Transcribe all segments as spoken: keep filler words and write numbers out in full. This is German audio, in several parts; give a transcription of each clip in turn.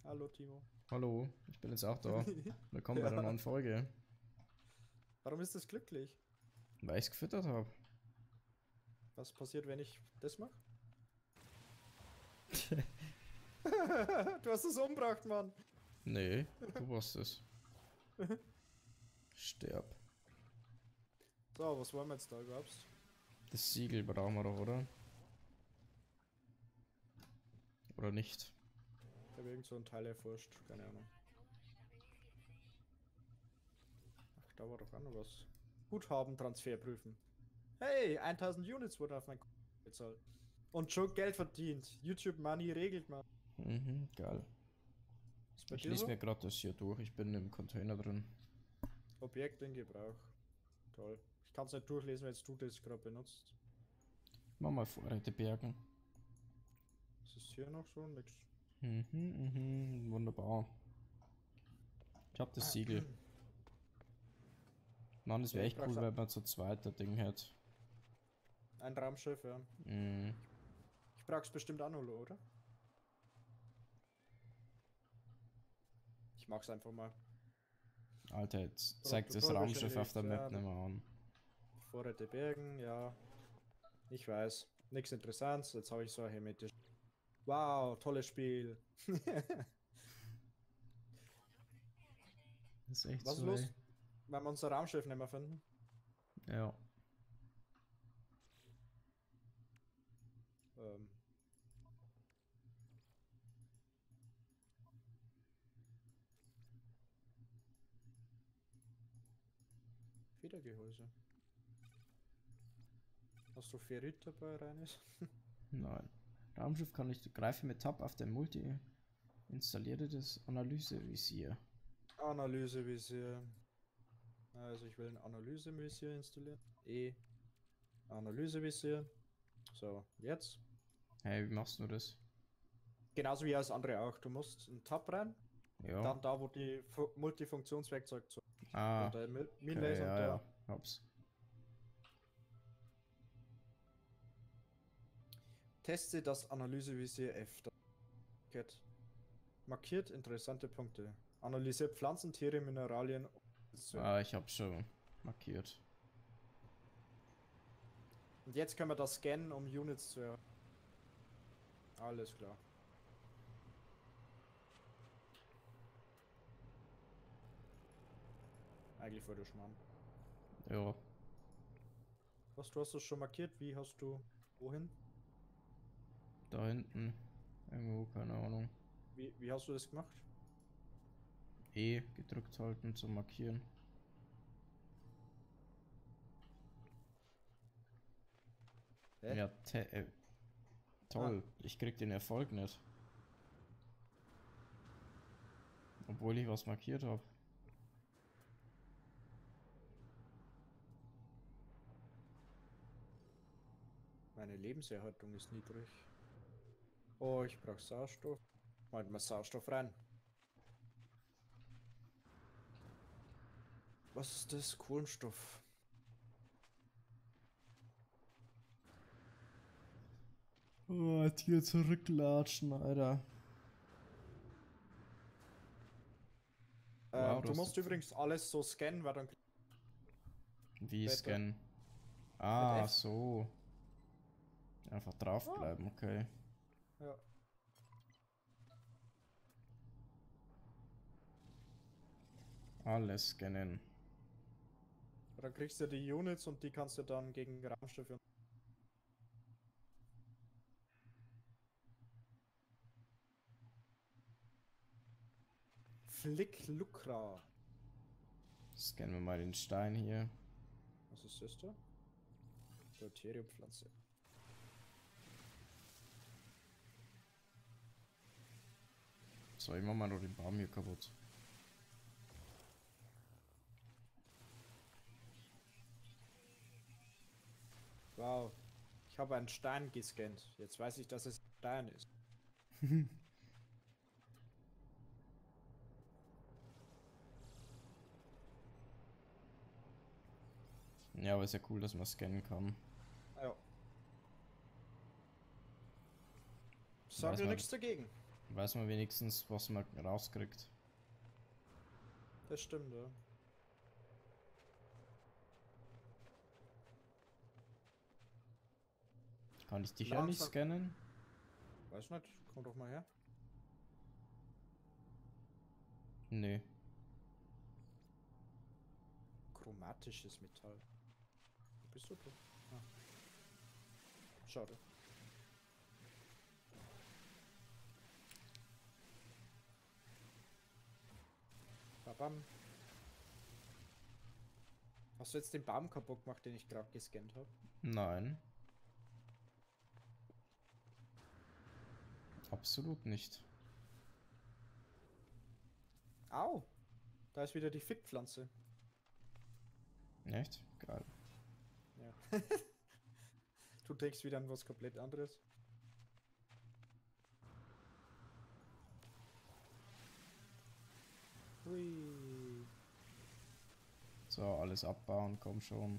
Hallo Timo. Hallo, ich bin jetzt auch da. Willkommen bei der Ja. neuen Folge, Warum ist das glücklich? weil ich es gefüttert habe. Was passiert, wenn ich das mache? Du hast es umgebracht, Mann. Nee, du warst es. Sterb. So, was wollen wir jetzt da überhaupt? Das Siegel brauchen wir doch, oder? Oder nicht? Ich habe irgend so ein Teil erforscht. Keine Ahnung. Ach, da war doch auch noch was. Guthaben, Transfer prüfen. Hey, tausend Units wurden auf mein Konto gezahlt. Und schon Geld verdient. YouTube Money regelt man. Mhm, geil. Ist bei Ich dir lese mir so? gerade das hier durch. Ich bin im Container drin. Objekt in Gebrauch. Toll. Ich kann es nicht durchlesen, wenn du das gerade benutzt. Mach mal Vorräte bergen. Was ist hier noch so? Nix. Mhm, mhm, wunderbar. Ich hab das Siegel. Mann, das Ja, wäre ich echt cool, brauch's. wenn man zu zweit das Ding hätte. Ein Raumschiff, ja. Mhm. Ich brauch's bestimmt auch noch, oder? Ich mach's einfach mal. Alter, jetzt zeigt das Raumschiff auf der Protokollbeschädigt, Map ja. nicht mehr an. Vorräte bergen, ja. Ich weiß. Nichts Interessantes. Jetzt habe ich so ein hermetisch. Wow, tolles Spiel. Das ist echt Was ist so, ey. los, wenn wir unser Raumschiff nicht mehr finden? Ja. Ähm, Federgehäuse. Hast du Ferrit dabei, Reines? Nein. Raumschiff kann ich greife mit Tab auf den Multi. Installiere das Analysevisier. Analysevisier. Also ich will ein Analysevisier installieren. E. Analysevisier. So, jetzt. Hey, wie machst du das? Genauso wie alles andere auch. Du musst einen Tab rein. Ja. Dann da, wo die Fu Multifunktionswerkzeug zu. Ah, Unter okay, Minlaser und ja, ja. da. Hab's. Teste das Analysevisier F. Das markiert interessante Punkte. Analysiert Pflanzen, Tiere, Mineralien. Ah, ich hab's schon markiert. Und jetzt können wir das scannen, um Units zu erhalten. Alles klar. Eigentlich voll der Schmarrn. Ja, Was, du hast das schon markiert? Wie hast du. Wohin? da hinten. Irgendwo, keine Ahnung. Wie, wie hast du das gemacht? E gedrückt halten zum Markieren. Hä? Ja, te äh, Ah, toll. Ich krieg den Erfolg nicht. Obwohl ich was markiert habe. meine Lebenserhaltung ist niedrig. Oh, ich brauche Sauerstoff. Halt mal Sauerstoff rein. Was ist das? Kohlenstoff. Oh, jetzt hier zurücklatschen, Alter. Wow, Ähm, du du hast musst das. übrigens alles so scannen, weil dann Wie später scannen? mit Ah, F. so. Einfach Ah, draufbleiben, okay. ja. Alles scannen. Dann kriegst du die Units und die kannst du dann gegen Raumschiffe. Flick Lucra. Scannen wir mal den Stein hier. Was ist das da? Deuteriumpflanze. So, ich mach mal noch den Baum hier kaputt. Wow. Ich habe einen Stein gescannt. Jetzt weiß ich, dass es ein Stein ist. Ja, aber ist ja cool, dass man scannen kann. Ja. Sagen Weiß wir man, nichts dagegen. Weiß man wenigstens, was man rauskriegt. Das stimmt, ja. Kann ich dich Ja, auch nicht so- scannen? Weiß nicht, komm doch mal her. Nö. Chromatisches Metall. Wo bist du denn? Ah. Schade. Babam. Hast du jetzt den Baum kaputt gemacht, den ich gerade gescannt habe? Nein. Absolut nicht. Au! Da ist wieder die Fickpflanze. Echt? Geil. Ja. Du denkst wieder an was komplett anderes. Hui. So, alles abbauen, komm schon.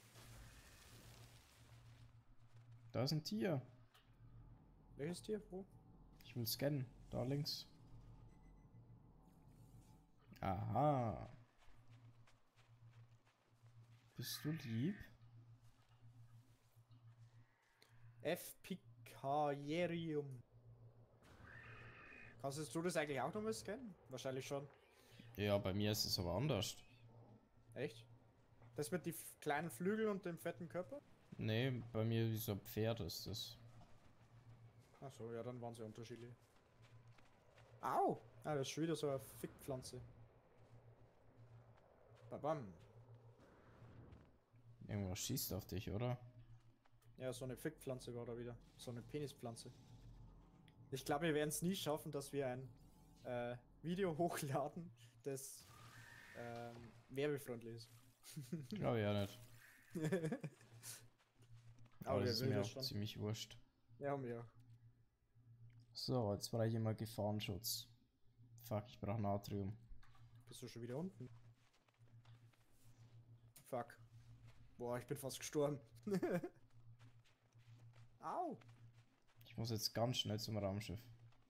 Da ist ein Tier. Welches Tier? Wo? Ich will scannen. Da links. Aha. Bist du lieb? F. Picarium. Kannst du das eigentlich auch nochmal scannen? Wahrscheinlich schon. Ja, bei mir ist es aber anders. Echt? Das mit die f- kleinen Flügel und dem fetten Körper? Nee, bei mir wie so ein Pferd ist das. Achso, ja, dann waren sie unterschiedlich. Au! Ah, das ist schon wieder so eine Fickpflanze. Babam. Irgendwas schießt auf dich, oder? Ja, so eine Fickpflanze war da wieder. So eine Penispflanze. Ich glaube, wir werden es nie schaffen, dass wir ein äh, Video hochladen, das ähm, werbefreundlich ist. Glaube ja nicht. Aber Aber wer das ist will mir das auch schon? ziemlich wurscht. Ja, mir auch. So, jetzt brauche ich immer Gefahrenschutz. Fuck, ich brauche Natrium. Bist du schon wieder unten? Fuck. Boah, ich bin fast gestorben. Au! Ich muss jetzt ganz schnell zum Raumschiff.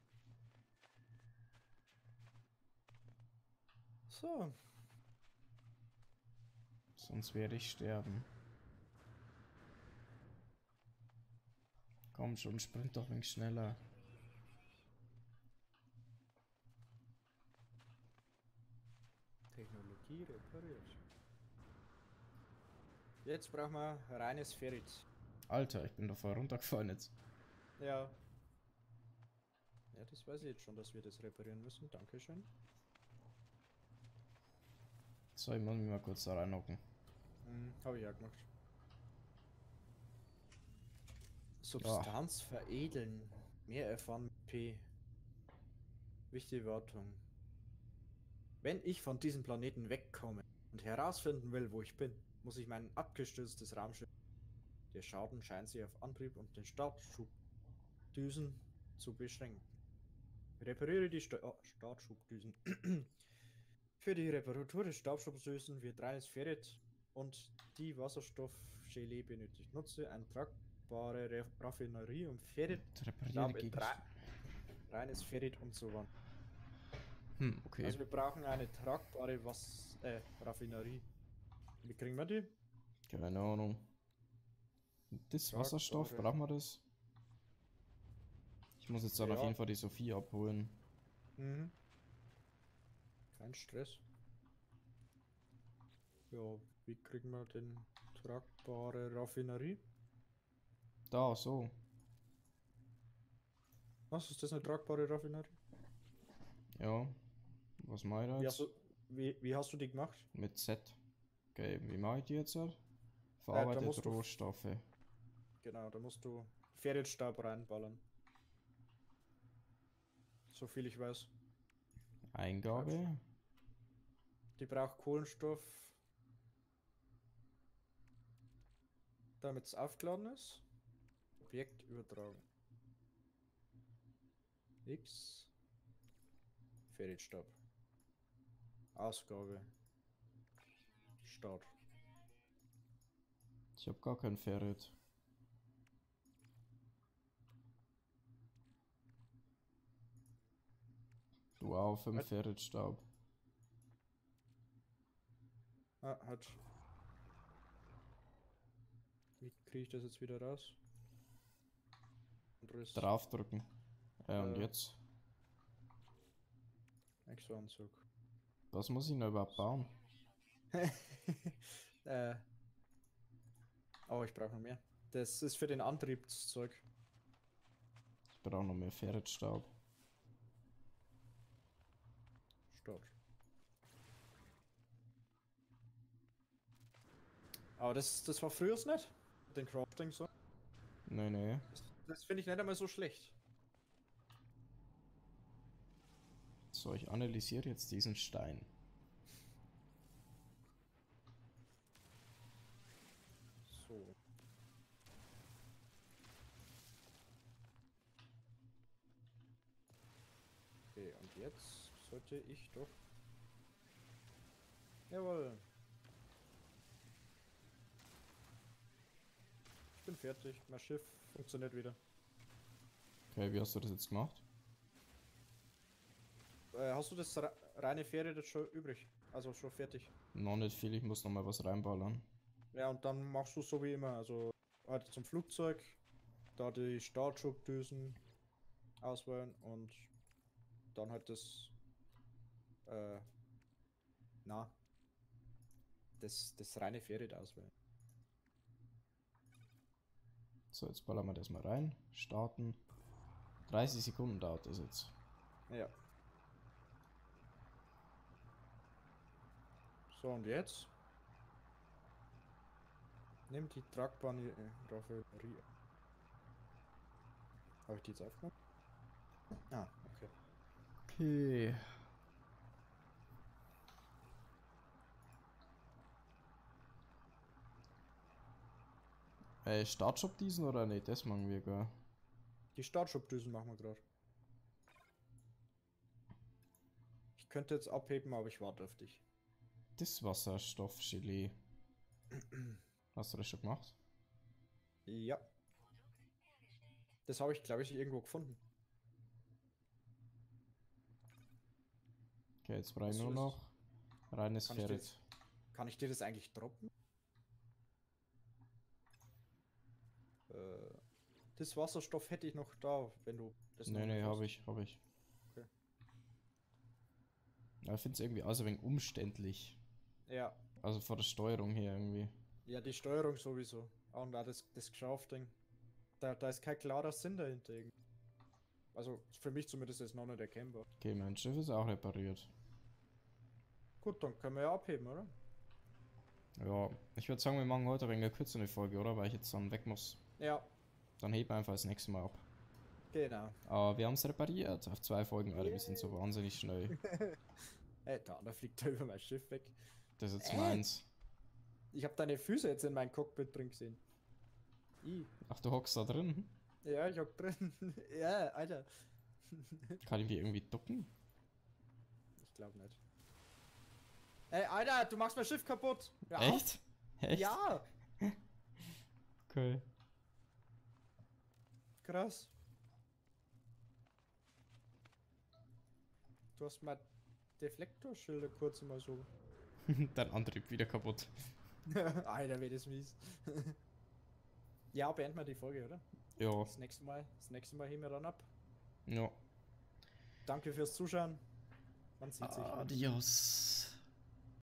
So. Sonst werde ich sterben. Komm schon, sprint doch ein wenig schneller. Technologie repariert. Jetzt brauchen wir reines Ferrit. Alter, ich bin da voll runtergefallen jetzt. Ja. Ja, das weiß ich jetzt schon, dass wir das reparieren müssen. Dankeschön. So, ich muss mich mal kurz da reinhocken. Hm, habe ich ja gemacht. Substanz veredeln. Mehr erfahren mit P. Wichtige Wartung. Wenn ich von diesem Planeten wegkomme und herausfinden will, wo ich bin, muss ich mein abgestürztes Raumschiff. Der Schaden scheint sich auf Antrieb und den Startschubdüsen zu beschränken. Repariere die Sta oh, Startschubdüsen. Für die Reparatur des Startschubdüsen wird reines Ferrit und die Wasserstoffgelee benötigt. Nutze eine tragbare Re Raffinerie, um Ferrit Repariere in Gegenstände. reines Ferrit umzuwandeln. Hm, okay. Also wir brauchen eine tragbare Was äh, Raffinerie. Wie kriegen wir die? Keine Ahnung. Das Tragbare. Wasserstoff, brauchen wir das? Ich muss jetzt dann Ja. auf jeden Fall die Sophie abholen. Mhm. Kein Stress. Ja, wie kriegen wir denn tragbare Raffinerie? Da, so. Was ist das, eine tragbare Raffinerie? Ja. Was mache ich da Wie jetzt? hast du, wie, wie hast du die gemacht? Mit Z. Okay, wie mache ich die jetzt? halt? da Verarbeitet musst du- Rohstoffe. Genau, da musst du Ferritstab reinballern. So viel ich weiß. Eingabe. Die braucht Kohlenstoff, damit es aufgeladen ist. Objekt übertragen. X. Ferritstab. Ausgabe. Start. Ich habe gar kein Ferrit. Wow, fünf Ferritstaub. Ah, hat. Wie kriege ich das jetzt wieder raus? Anderes. Draufdrücken. Ja, und Äh. jetzt? Exo-Anzug. Was muss ich noch überhaupt bauen? äh. Oh, ich brauche noch mehr. Das ist für den Antriebszeug. Ich brauche noch mehr Ferritstaub. Start. Aber das, das war früher nicht. Den Crafting so. Nee, nee. Das, das finde ich nicht einmal so schlecht. So, ich analysiere jetzt diesen Stein. So. Okay, und jetzt sollte ich doch... Jawohl. Ich bin fertig. Mein Schiff funktioniert wieder. Okay, wie hast du das jetzt gemacht? Äh, hast du das re reine Fähre jetzt schon übrig? Also schon fertig? Noch nicht viel, ich muss noch mal was reinballern. Ja, und dann machst du so wie immer. Also halt zum Flugzeug, da die Startschubdüsen auswählen und dann halt das... Äh, na, das, das reine Fähre auswählen. So, jetzt ballern wir das mal rein. Starten. dreißig Sekunden dauert das jetzt. Ja. So, und jetzt? Nimm die tragbare Raffinerie. Habe ich die jetzt aufgenommen? Ah, okay. Okay. Äh, Startshop diesen oder nicht? Das machen wir gar. Die Startschubdüsen machen wir gerade. Ich könnte jetzt abheben, aber ich warte auf dich. Das Wasserstoffgelee. Hast du das schon gemacht? Ja. Das habe ich, glaube ich, irgendwo gefunden. Okay, jetzt brauche ich Hast du nur das? noch reines Kann ich, dir Ferrit. das, kann ich dir das eigentlich droppen? Äh, das Wasserstoff hätte ich noch da, wenn du das noch Nee, nee, nicht habe hast. ich, habe ich. Okay. Ja, ich finde es irgendwie also ein wenig umständlich. Ja. Also vor der Steuerung hier irgendwie. Ja, die Steuerung sowieso. Und auch das, das Geschafding. Da, da ist kein klarer Sinn dahinter. irgendwie. Also für mich zumindest ist noch nicht erkennbar. Okay, mein Schiff ist auch repariert. Gut, dann können wir ja abheben, oder? Ja, ich würde sagen, wir machen heute ein wenig eine kürzere Folge, oder? Weil ich jetzt dann weg muss. Ja, Dann heben wir einfach das nächste Mal ab. genau. Aber wir haben es repariert auf zwei Folgen, Alter. Wir sind so wahnsinnig schnell. Ey, da, da fliegt er über mein Schiff weg. Das ist jetzt Äh. meins. Ich habe deine Füße jetzt in mein Cockpit drin gesehen. I. Ach, du hockst da drin? Ja, ich hock drin. Ja, Alter. Kann ich mich irgendwie ducken? Ich glaube nicht. Ey, Alter, du machst mein Schiff kaputt. Ja, Echt? Echt? Ja, Okay. krass. Du hast mal Deflektorschilder kurz mal so. Dein Antrieb wieder kaputt. Alter, wie das mies. Ja, beenden wir die Folge, oder? Ja. Das nächste Mal, das nächste Mal heben wir dann ab. Ja. Danke fürs Zuschauen. Man sieht sich. Adios.